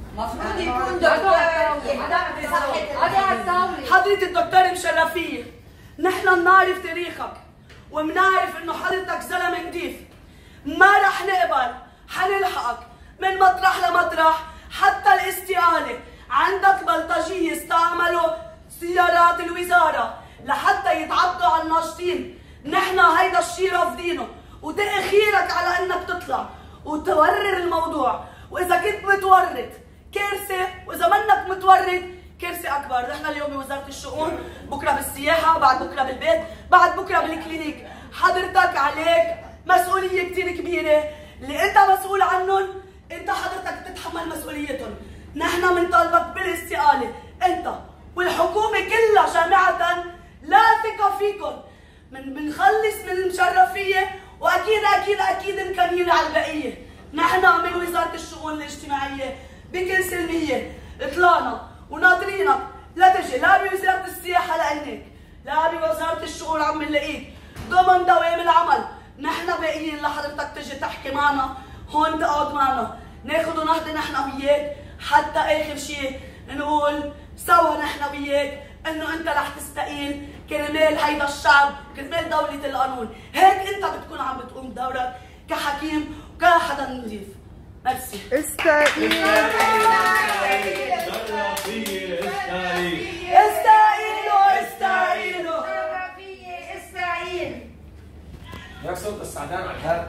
المفروض يكون دكتور يهتم بصحة حضرة الدكتورة مشرفية، نحن بنعرف تاريخك وبنعرف انه حضرتك زلمة نضيف، ما رح نقبل، حنلحقك من مطرح لمطرح حتى الاستقالة. عندك بلطجية استعملوا سيارات الوزارة لحتى يتعدوا على الناشطين، نحن هيدا الشيء رافضينه، وتأخيرك على انك تطلع وتورر الموضوع، واذا كنت متورط كارثة، واذا منك متورط كارثة اكبر. نحن اليوم بوزارة الشؤون، بكره بالسياحة، بعد بكره بالبيت، بعد بكره بالكلينيك. حضرتك عليك مسؤولية كثير كبيرة، اللي انت مسؤول عنهم انت حضرتك تتحمل مسؤوليتهم. نحن بنطالبك بالاستقالة انت والحكومة كلها جامعة، لا ثقة فيكم. بنخلص من المشرفية واكيد اكيد اكيد مكملين على البقية. نحن من وزارة الشؤون الاجتماعية بكل سلمية طلعنا وناطرينك لا تجي لا بوزارة السياحة لعينيك، لا بوزارة الشؤون عم نلاقيك ضمن دوام العمل. نحن باقيين لحضرتك تجي تحكي معنا هون، تقعد معنا ناخذ ونهضي نحن وياك، حتى اخر شيء نقول سوا نحن وياك انه انت رح تستقيل كرمال هيدا الشعب، كرمال دولة القانون. هيك انت بتكون عم بتقوم دورك كحكيم وكحدا نظيف. ميرسي. استقيل. استقيلوا استقيلوا. استقيل. يا صوت السعدان على الهاتف.